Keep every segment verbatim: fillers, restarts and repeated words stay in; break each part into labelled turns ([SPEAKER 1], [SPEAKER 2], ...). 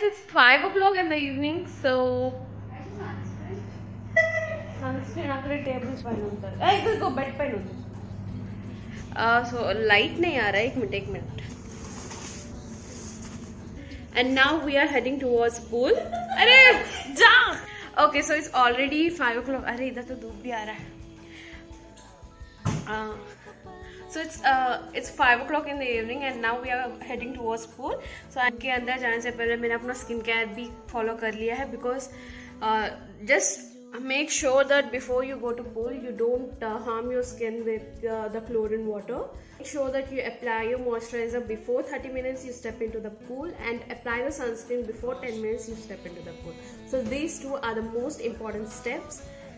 [SPEAKER 1] it's five o'clock in the evening, so so light नहीं आ रहा है, एक मिनट एक minute. And now we are heading towards pool. अरे जा. Okay, so it's already five o'clock. अरे इधर तो धूप भी आ रहा है. Uh, so it's uh, it's five o'clock in the evening and now we are heading towards pool. So आपके अंदर जाने से पहले मैंने अपना स्किन केयर भी फॉलो कर लिया है, because uh, just make sure that before you go to pool you don't uh, harm your skin with uh, the chlorine water. Make sure that you apply your moisturizer before thirty minutes you step into the pool, and apply the sunscreen before ten minutes you step into the pool. So these two are the most important steps.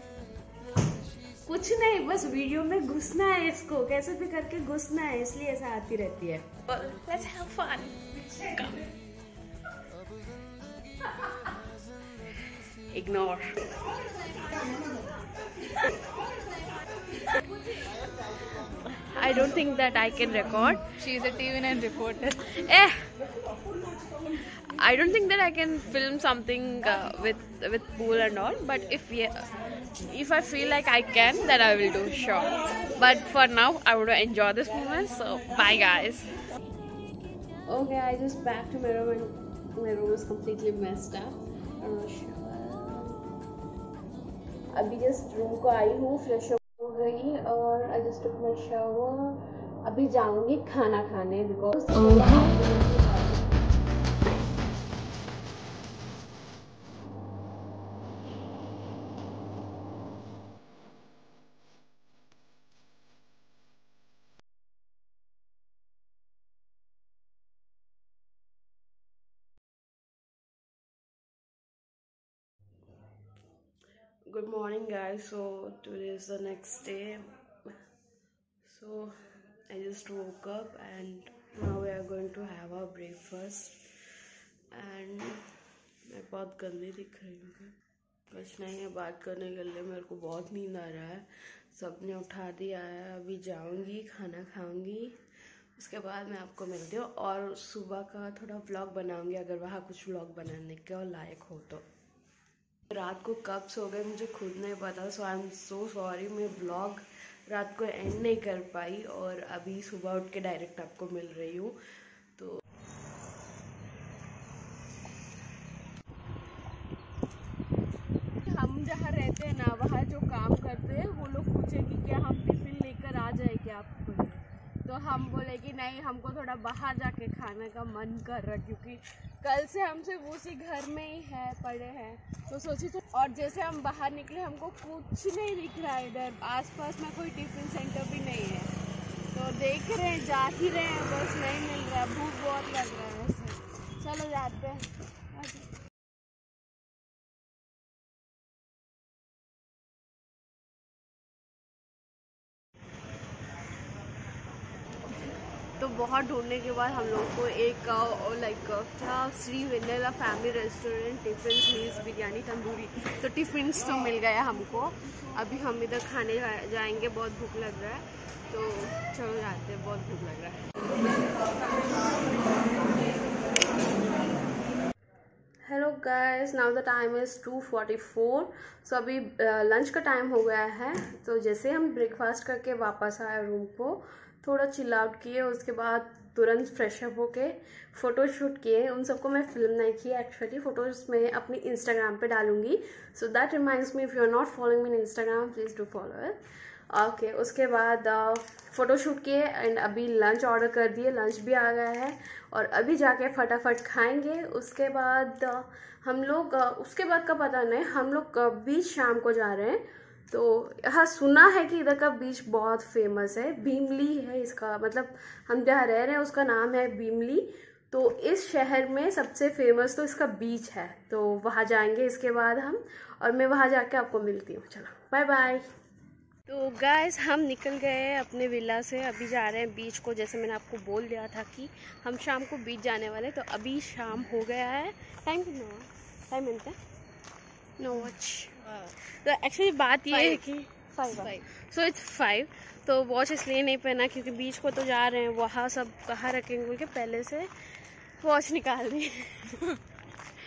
[SPEAKER 1] कुछ नहीं, बस video में घुसना है, इसको कैसे भी करके घुसना है, इसलिए ऐसा आती रहती है. Let's have fun. Come. Ignore. I don't think that I can record.
[SPEAKER 2] She is a T V nine reporter.
[SPEAKER 1] Eh. I don't think that I can film something uh, with with pool and all. But if yeah, if I feel like I can, then I will do, sure. But for now, I would enjoy this moment. So bye, guys. Okay, I just back to my room and my room is completely messed up. I'm not sure. अभी just room को आई हूँ, fresh हो गई और I just took my shower. अभी जाऊंगी खाना खाने, because Good morning, guys. So today is the next day. So I just woke up and now we are going to have our breakfast. And मैं बहुत गंदी दिख रही हूँ. कुछ नहीं है, बात करने के लिए मेरे को बहुत नींद आ रहा है. सबने उठा दिया है. अभी जाऊंगी, खाना खाऊंगी, उसके बाद मैं आपको मिलती हूँ और सुबह का थोड़ा व्लॉग बनाऊंगी, अगर वहाँ कुछ व्लॉग बनाने के लायक हो तो. रात को कब सो गए मुझे खुद नहीं पता, so I am so sorry. मैं व्लॉग रात को एंड नहीं कर पाई और अभी सुबह उठ के डायरेक्ट आपको मिल रही हूँ. तो हम जहाँ रहते हैं ना, वहाँ जो काम करते हैं वो लोग पूछेंगे कि हम टिफिन लेकर आ जाए क्या आपको, तो हम बोले कि नहीं, हमको थोड़ा बाहर जाके खाने का मन कर रहा, क्योंकि कल से हम सिर्फ उसी घर में ही है पड़े हैं. तो सोची तो, और जैसे हम बाहर निकले हमको कुछ नहीं दिख रहा है, इधर आसपास में कोई टिफिन सेंटर भी नहीं है. तो देख रहे हैं, जा ही रहे हैं, बस नहीं मिल रहा है. भूख बहुत लग रहा है वैसे. चलो जाते हैं. तो बहुत ढूंढने के बाद हम लोग को एक लाइक क्या Sri vanilla family restaurant tiffin meals biryani tandoori, तो टिफिन्स तो मिल गया हमको. अभी हम इधर खाने जाएंगे, बहुत भूख लग रहा है, तो चलो जाते हैं, बहुत भूख लग रहा है. Hello guys, now the time is two forty four. So अभी लंच uh, का टाइम हो गया है. तो जैसे हम ब्रेकफास्ट करके वापस आए रूम को, थोड़ा चिल आउट किए, उसके बाद तुरंत फ्रेश अप होके फ़ोटो शूट किए. उन सबको मैं फिल्म नहीं की एक्चुअली, फ़ोटोज़ मैं अपनी इंस्टाग्राम पे डालूंगी. So that reminds me, if you are not following me in Instagram, please do follow it. Okay, उसके बाद फ़ोटो शूट किए एंड अभी लंच ऑर्डर कर दिए. लंच भी आ गया है और अभी जाके फटाफट खाएंगे. उसके बाद uh, हम लोग uh, उसके बाद का पता नहीं, हम लोग बीच शाम को जा रहे हैं. तो हाँ, सुना है कि इधर का बीच बहुत फेमस है, भीमली है इसका, मतलब हम जहाँ रह रहे हैं उसका नाम है भीमली. तो इस शहर में सबसे फेमस तो इसका बीच है, तो वहाँ जाएंगे इसके बाद हम, और मैं वहाँ जाके आपको मिलती हूँ. चलो बाय बाय. तो गाइस, हम निकल गए हैं अपने विला से, अभी जा रहे हैं बीच को. जैसे मैंने आपको बोल दिया था कि हम शाम को बीच जाने वाले, तो अभी शाम हो गया है. टाइम कितना टाइम मिलता है नो वॉच. तो एक्चुअली बात ये है कि फाइव, सो इट्स फाइव. तो वॉच इसलिए नहीं पहना क्योंकि बीच को तो जा रहे हैं, वहाँ सब कहाँ रखेंगे बोल के पहले से वॉच निकाल दी.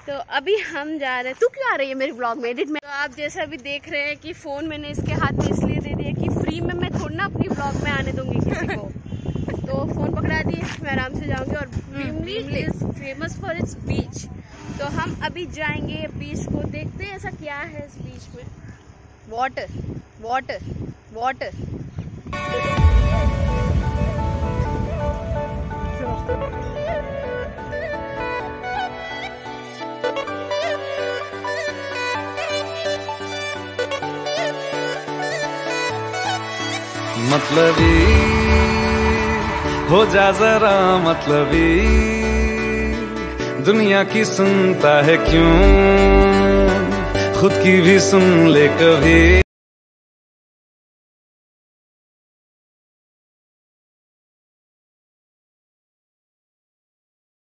[SPEAKER 1] तो अभी हम जा रहे हैं। तू क्यों आ रही है मेरे ब्लॉग में एडिट में? तो आप जैसे अभी देख रहे हैं कि फ़ोन मैंने इसके हाथ में इसलिए दे दिया कि फ्री में मैं थोड़ी ना अपनी ब्लॉग में आने दूंगी किसी को। तो फ़ोन पकड़ा दिए, मैं आराम से जाऊंगी। और Bheemili is famous for its beach, तो हम अभी जाएंगे बीच को, देखते हैं ऐसा क्या है इस बीच में। वाटर वाटर वाटर
[SPEAKER 3] मतलबी हो जा जरा मतलबी, दुनिया की सुनता है क्यों, खुद की भी सुन ले कभी।